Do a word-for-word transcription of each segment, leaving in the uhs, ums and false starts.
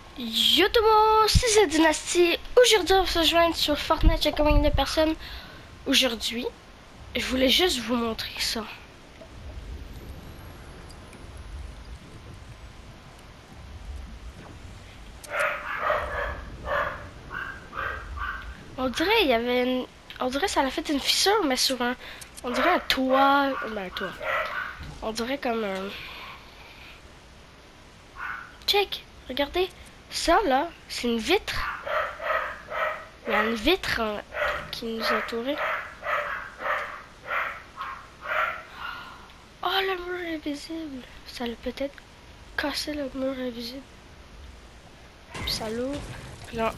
Yo tout le monde, c'est cette dynastie. Aujourd'hui, on va se rejoindre sur Fortnite. J'ai combien de personnes aujourd'hui? Je voulais juste vous montrer ça. On dirait il y avait une... On dirait ça a fait une fissure, mais sur un... On dirait un toit... Ben, un toit. On dirait comme un... Check, regardez. Ça, là, c'est une vitre. Il y a une vitre hein, qui nous entourait. Oh, le mur invisible. Ça l'a peut-être cassé le mur invisible. Ça l'ouvre. Là.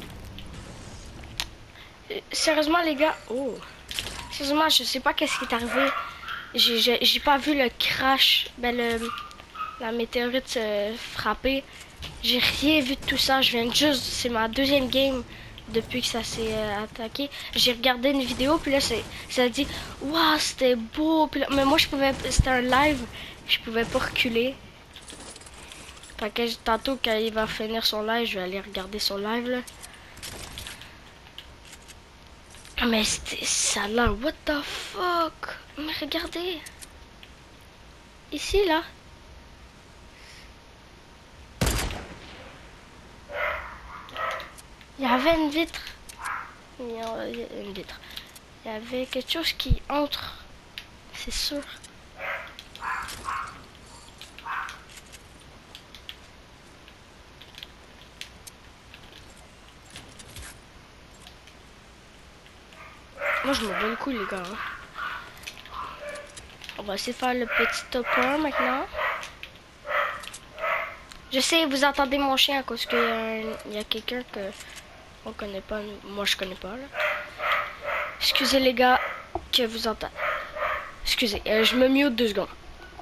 Sérieusement, les gars. Oh. Sérieusement, je sais pas qu'est-ce qui est arrivé. J'ai pas vu le crash. Ben, le, la météorite se frapper. J'ai rien vu de tout ça. Je viens juste. C'est ma deuxième game depuis que ça s'est euh, attaqué. J'ai regardé une vidéo. Puis là, ça a dit waouh, c'était beau. Puis là, mais moi, je pouvais. C'était un live. Je pouvais pas reculer. Fait que tantôt, quand il va finir son live, je vais aller regarder son live là. Mais c'était ça là, what the fuck? Mais regardez. Ici là. Il y avait une vitre. Il y a une vitre. Il y avait quelque chose qui entre. C'est sûr. Moi je me bats le coup les gars. On va essayer de faire le petit top un maintenant. Je sais, vous entendez mon chien à cause qu'il y a, a quelqu'un que on connaît pas. Moi je connais pas là. Excusez les gars que vous entendez. Excusez, euh, je me mute deux secondes.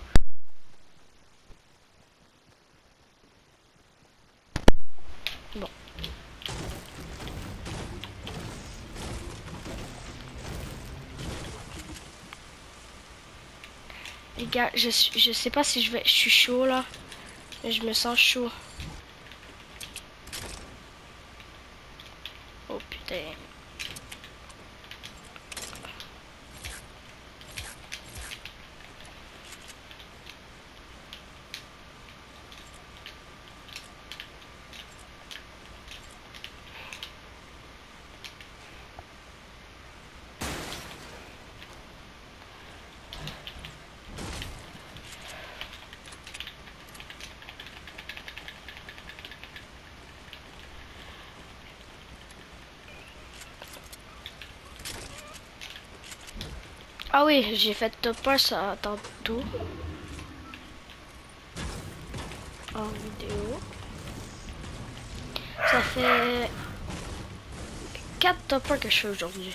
Bon. Les gars, je, je sais pas si je vais... Je suis chaud là. Mais je me sens chaud. Oh putain. Ah oui, j'ai fait top un ça tantôt. En vidéo. Ça fait quatre top un que je fais aujourd'hui.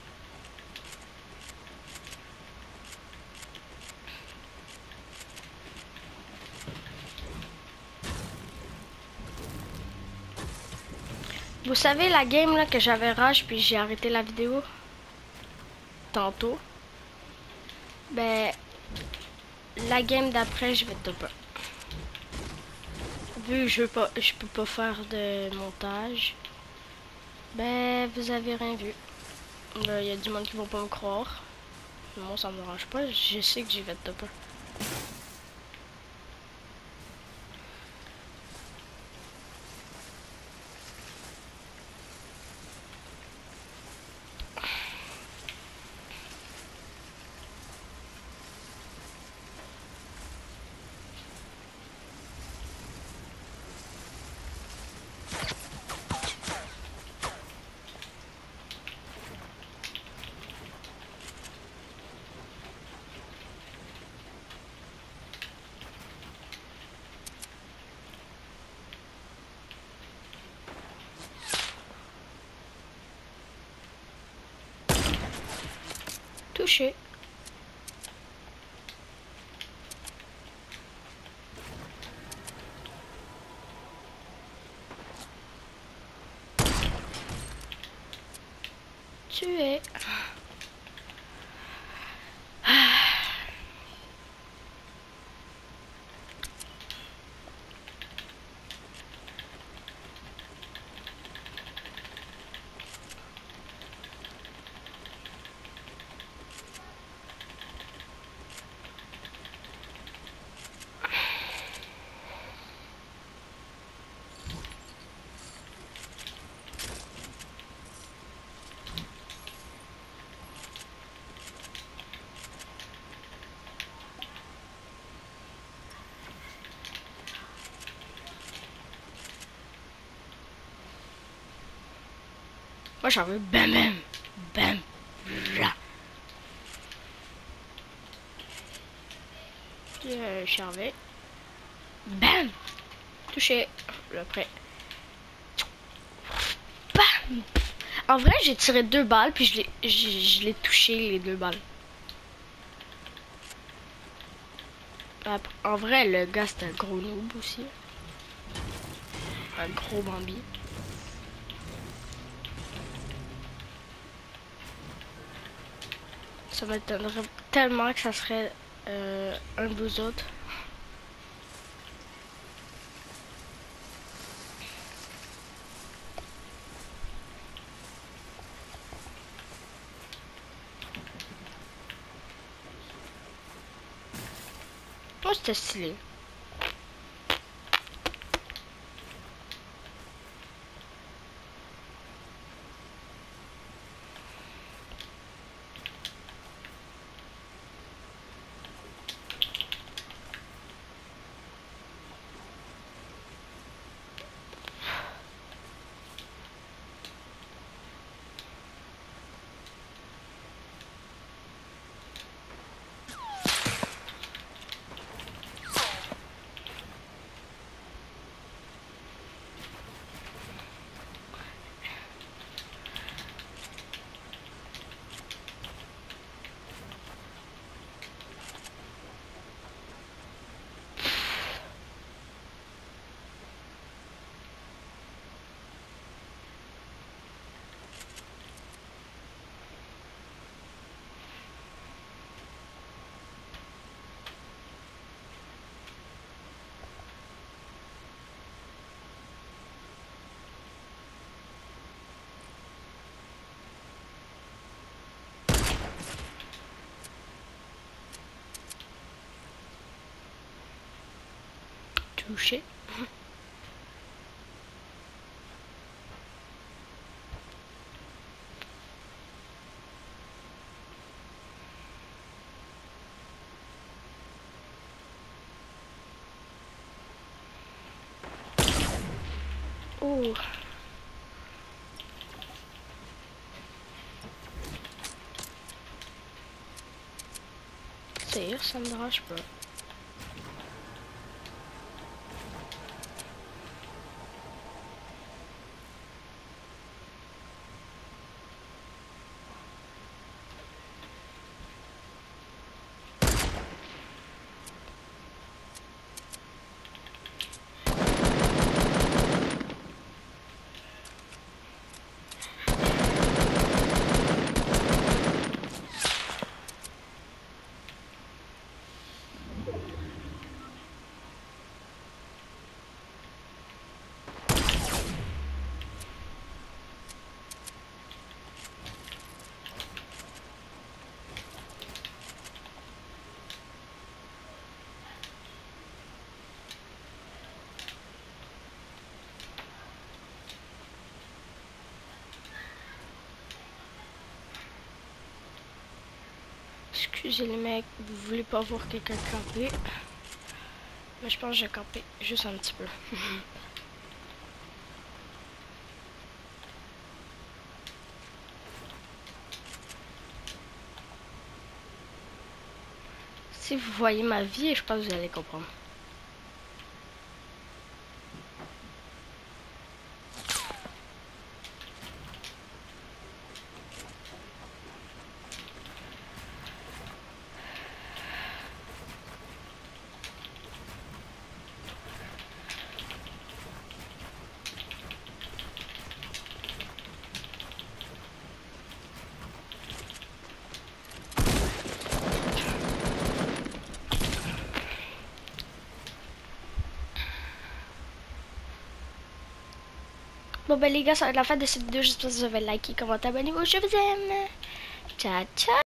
Vous savez la game là que j'avais rage puis j'ai arrêté la vidéo tantôt. Ben la game d'après je vais top un. Vu que je veux pas je peux pas faire de montage. Ben vous avez rien vu. Là il y a du monde qui vont pas me croire. Moi ça me dérange pas, je sais que j'y vais top un. Touché. Tué. Moi j'en veux bam bam. Bam. Là. Euh, Charvet. Bam. Touché. Le prêt. Bam. En vrai, j'ai tiré deux balles, puis je l'ai je l'ai touché les deux balles. En vrai, le gars, c'est un gros noob aussi. Un gros Bambi. Ça m'étonnerait tellement que ça serait euh, un de vous autres. Oh, c'était stylé. Touché. Oh. C'est ça me dérange pas. Excusez les mecs, vous voulez pas voir quelqu'un camper. Mais je pense que j'ai campé juste un petit peu. Si vous voyez ma vie, je pense que vous allez comprendre. Bon ben les gars, ça va être la fin de cette vidéo. J'espère que vous avez liké, commenté, abonnez-vous. Je vous aime. Ciao, ciao.